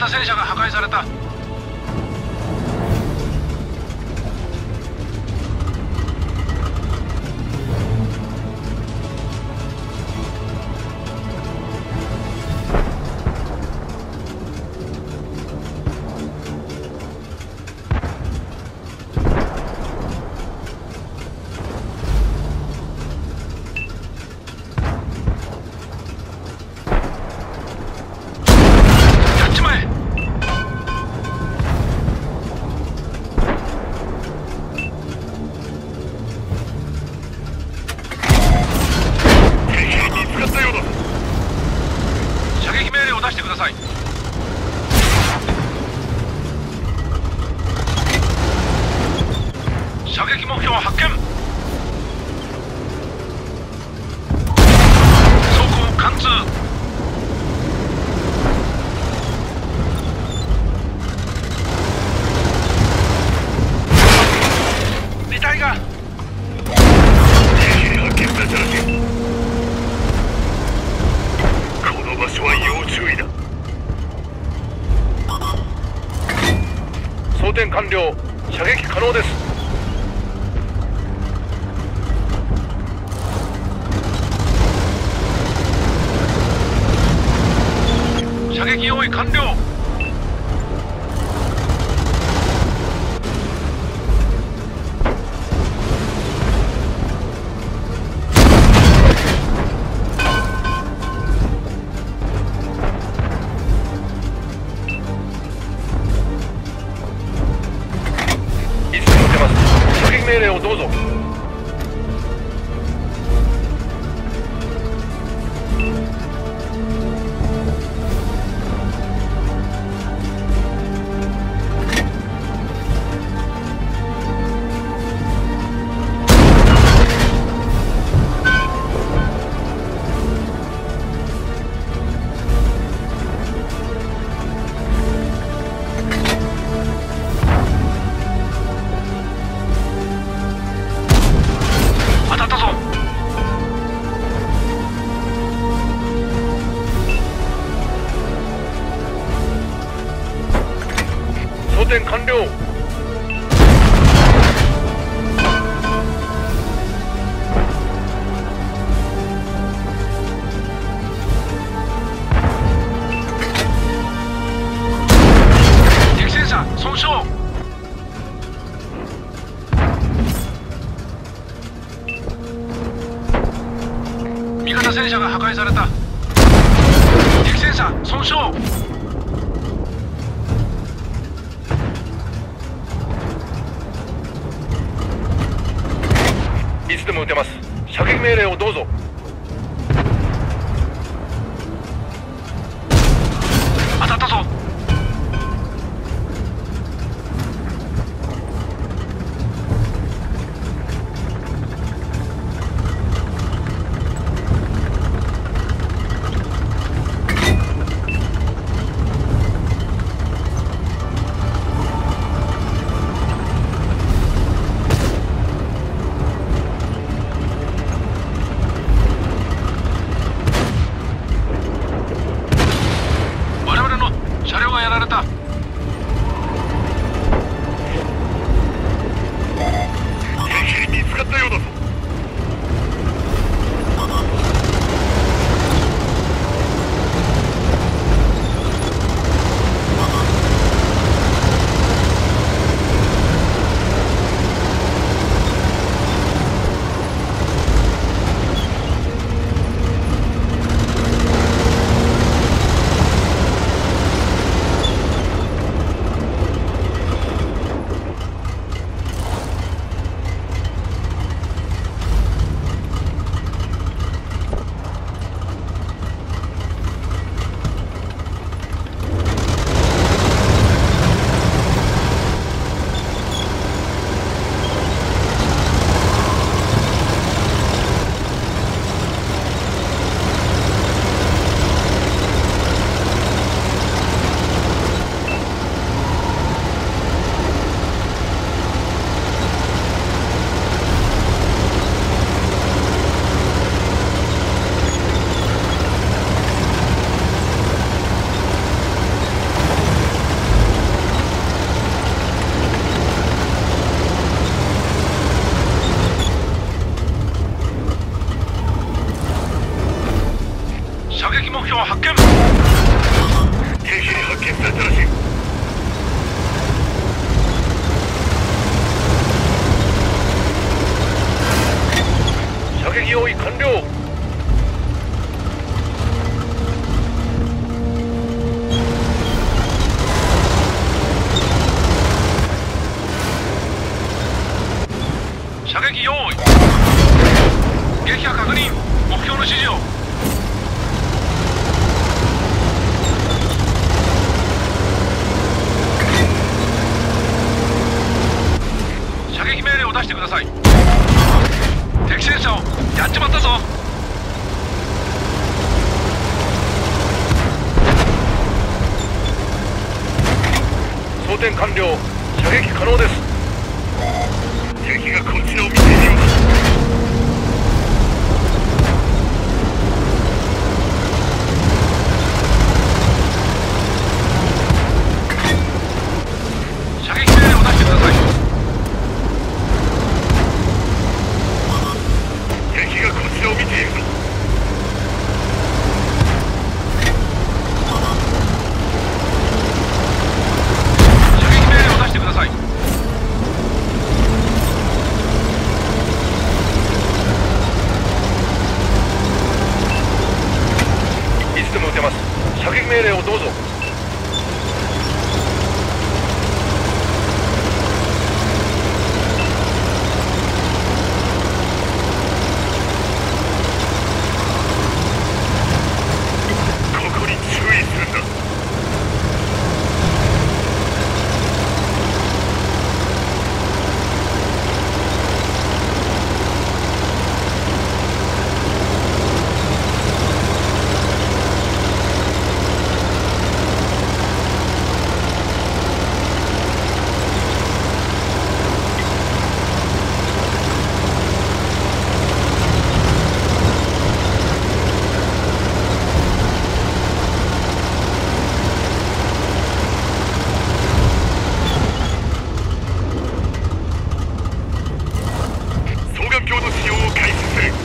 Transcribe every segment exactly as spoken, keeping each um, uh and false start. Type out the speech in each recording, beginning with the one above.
戦車が破壊された。射撃目標発見。走行貫通。離体が敵発見だらけ。この場所は要注意だ。装填完了。射撃可能です。 射撃用意完了。 いつでも出ます。射撃命令をどうぞ。装填完了。 敵戦車損傷。味方戦車が破壊された。敵戦車損傷。 いつでも撃てます。射撃命令をどうぞ。 当たったぞ。 標発見。 敵に発見されたらしい。射撃用意完了。 射撃用意。撃破確認。目標の指示を。射撃命令を出してください。敵戦車をやっちまったぞ。 装填完了。射撃可能です。敵がこっちらを見ているようだ。 射撃命令を出してください。 敵がこっちらを見ているぞ。 射撃命令を出してください。 いつでも撃てます。射撃命令をどうぞ。ここに注意するんだ。双眼鏡の使用を開始する。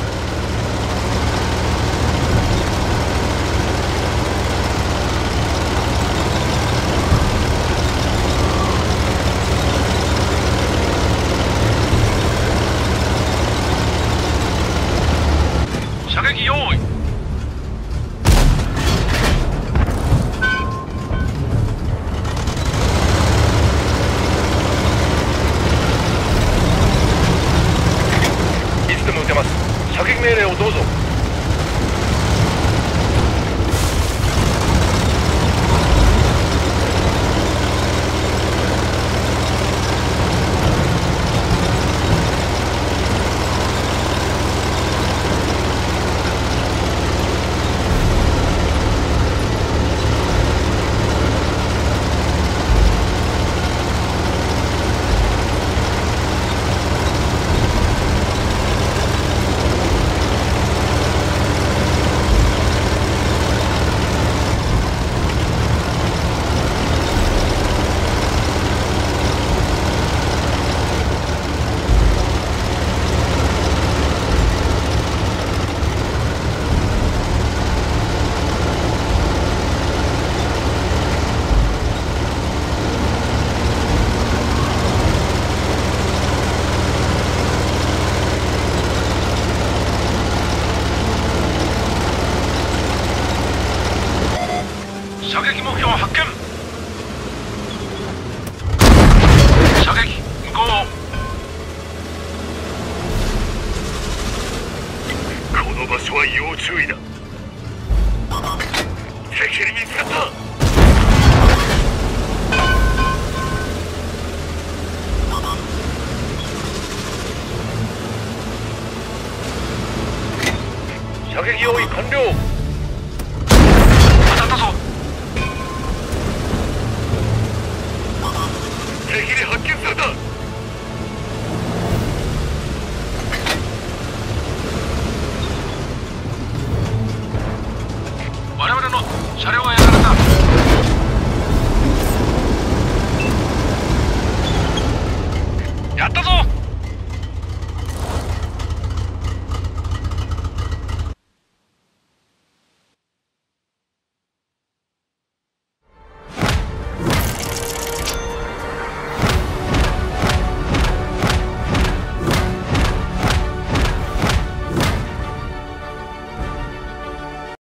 射撃用意。 いつでも撃てます。射撃命令をどうぞ。 射撃目標発見。射撃向こう。 この場所は要注意だ。敵に見つかった。射撃用意完了。 当たったぞ。 敵に発見された。 我々の車両へ